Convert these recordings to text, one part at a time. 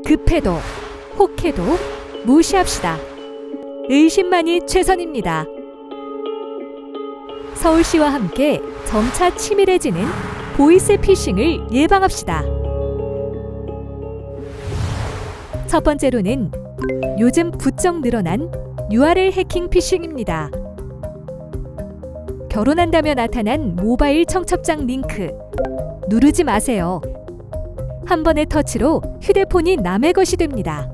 급해도 혹해도 무시합시다. 의심만이 최선입니다. 서울시와 함께 점차 치밀해지는 보이스피싱을 예방합시다. 첫 번째로는 요즘 부쩍 늘어난 URL 해킹 피싱입니다. 결혼한다며 나타난 모바일 청첩장 링크 누르지 마세요. 한 번의 터치로 휴대폰이 남의 것이 됩니다.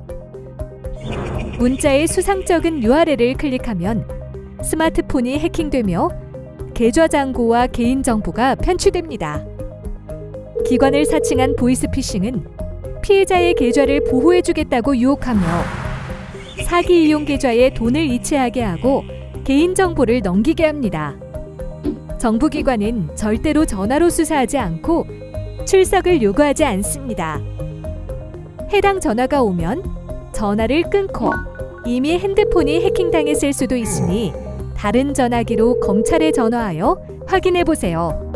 문자의 수상쩍은 URL을 클릭하면 스마트폰이 해킹되며 계좌 잔고와 개인정보가 편취됩니다. 기관을 사칭한 보이스피싱은 피해자의 계좌를 보호해주겠다고 유혹하며 사기 이용 계좌에 돈을 이체하게 하고 개인정보를 넘기게 합니다. 정부기관은 절대로 전화로 수사하지 않고 출석을 요구하지 않습니다. 해당 전화가 오면 전화를 끊고 이미 핸드폰이 해킹당했을 수도 있으니 다른 전화기로 검찰에 전화하여 확인해보세요.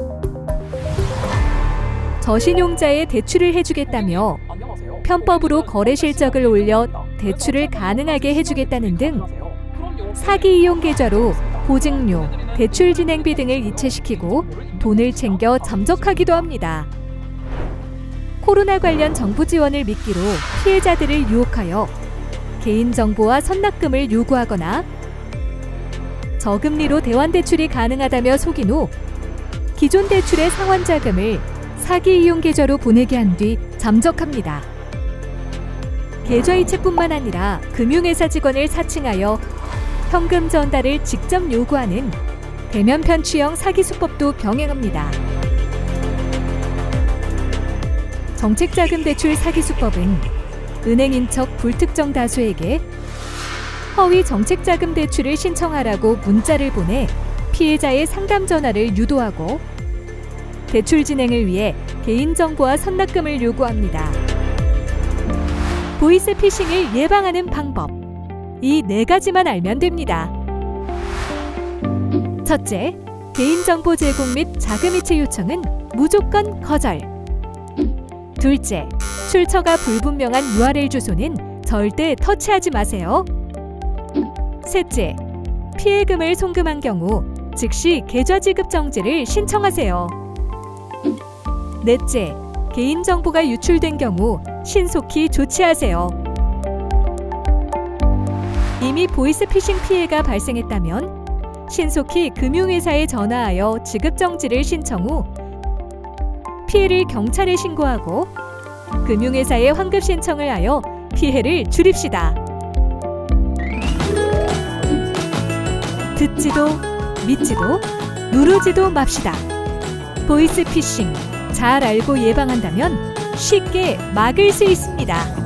저신용자의 대출을 해주겠다며 편법으로 거래 실적을 올려 대출을 가능하게 해주겠다는 등 사기 이용 계좌로 보증료, 대출 진행비 등을 이체시키고 돈을 챙겨 잠적하기도 합니다. 코로나 관련 정부 지원을 미끼로 피해자들을 유혹하여 개인정보와 선납금을 요구하거나 저금리로 대환대출이 가능하다며 속인 후 기존 대출의 상환자금을 사기 이용 계좌로 보내게 한 뒤 잠적합니다. 계좌 이체뿐만 아니라 금융회사 직원을 사칭하여 현금 전달을 직접 요구하는 대면 편취형 사기 수법도 병행합니다. 정책자금 대출 사기 수법은 은행인 척 불특정 다수에게 허위 정책자금 대출을 신청하라고 문자를 보내 피해자의 상담 전화를 유도하고 대출 진행을 위해 개인정보와 선납금을 요구합니다. 보이스피싱을 예방하는 방법, 이 4가지만 알면 됩니다. 첫째, 개인정보 제공 및 자금이체 요청은 무조건 거절. 둘째, 출처가 불분명한 URL 주소는 절대 터치하지 마세요. 셋째, 피해금을 송금한 경우 즉시 계좌 지급 정지를 신청하세요. 넷째, 개인정보가 유출된 경우 신속히 조치하세요. 이미 보이스피싱 피해가 발생했다면 신속히 금융회사에 전화하여 지급 정지를 신청 후 피해를 경찰에 신고하고 금융회사에 환급 신청을 하여 피해를 줄입시다. 듣지도 믿지도 누르지도 맙시다. 보이스피싱 잘 알고 예방한다면 쉽게 막을 수 있습니다.